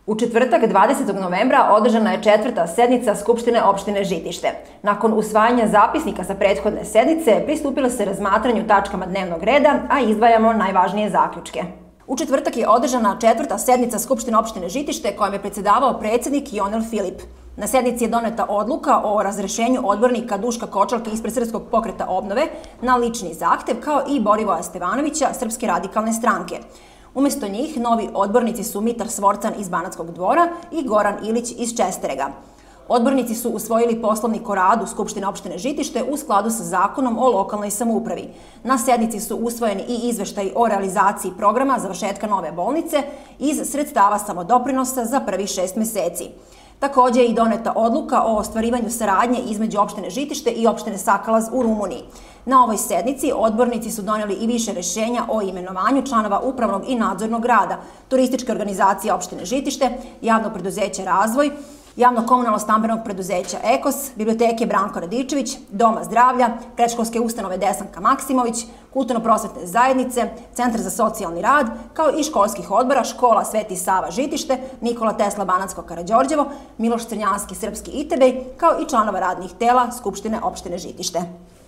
U četvrtak 20. novembra održana je četvrta sednica Skupštine opštine Žitište. Nakon usvajanja zapisnika sa prethodne sednice pristupilo se razmatranju tačkama dnevnog reda, a izdvajamo najvažnije zaključke. U četvrtak je održana četvrta sednica Skupštine opštine Žitište kojom je predsedavao predsednik Jonel Filip. Na sednici je doneta odluka o razrešenju odbornika Duška Kočalke ispred Srpskog pokreta obnove na lični zahtev, kao i Borivoja Stevanovića Srpske radikalne stranke. Umesto njih novi odbornici su Mitar Svorcan iz Banatskog Dvora i Goran Ilić iz Česterega. Odbornici su usvojili poslovnik o radu Skupštine opštine Žitište u skladu sa Zakonom o lokalnoj samoupravi. Na sednici su usvojeni i izveštaji o realizaciji programa završetka nove bolnice iz sredstava samodoprinosa za prvih 6 meseci. Takođe je i doneta odluka o ostvarivanju saradnje između opštine Žitište i opštine Sakalaz u Rumuniji. Na ovoj sednici odbornici su doneli i više rešenja o imenovanju članova upravnog i nadzornog rada Turističke organizacije opštine Žitište, Javno preduzeće Razvoj, Javno-komunalno stambenog preduzeća Ekos, Biblioteke Branko Radičević, Doma zdravlja, predškolske ustanove Desanka Maksimović, Kulturno-prosvetne zajednice, Centar za socijalni rad, kao i školskih odbora Škola Sveti Sava Žitište, Nikola Tesla Banatsko Karađorđevo, Miloš Crnjanski Srpski Itebej, kao i članova radnih tela Skupštine opštine Žitište.